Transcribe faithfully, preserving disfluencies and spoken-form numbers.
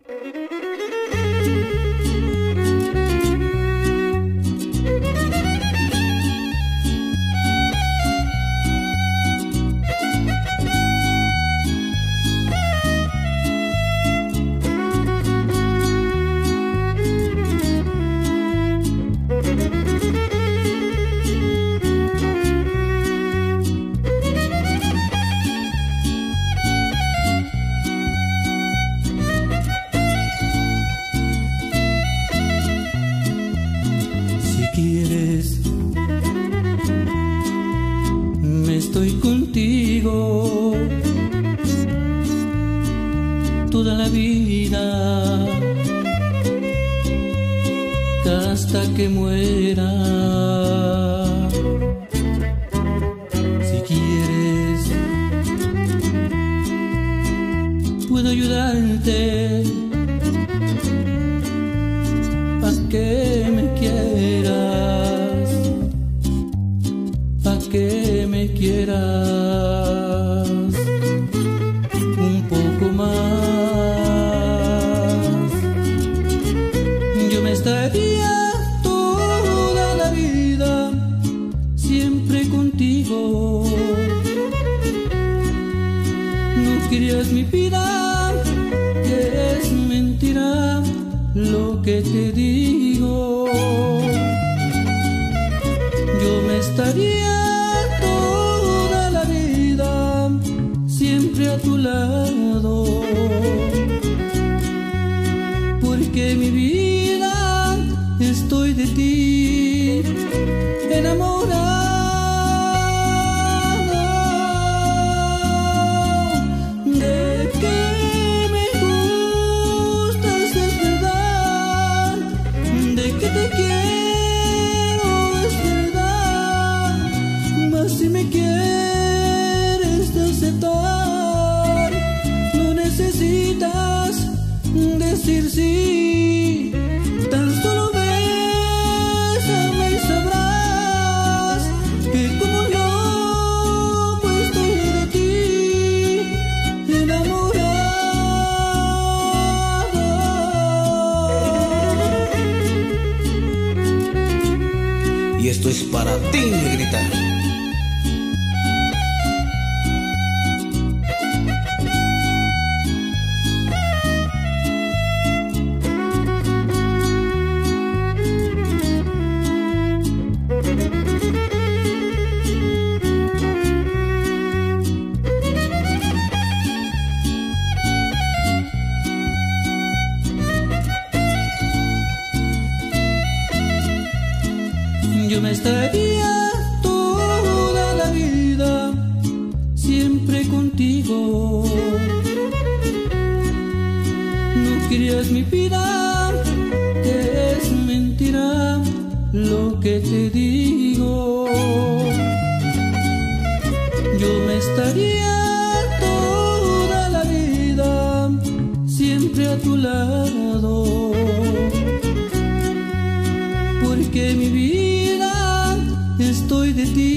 Estoy contigo toda la vida, hasta que muera. Si quieres, puedo ayudarte a que me quieras, a que me quieras un poco más. Yo me estaría toda la vida siempre contigo. No querías mi vida, que es mentira lo que te digo. Yo me estaría siempre a tu lado, porque mi vida estoy de ti enamorada. De que me gustas es verdad, de que te quiero es verdad, mas si me quieres aceptar, no necesitas decir sí, tan solo bésame y sabrás que como loco estoy de ti enamorado. Y esto es para ti, negrita. Yo me estaría toda la vida siempre contigo. No querías mi vida, que es mentira lo que te digo. Yo me estaría toda la vida siempre a tu lado, porque mi vida estoy de ti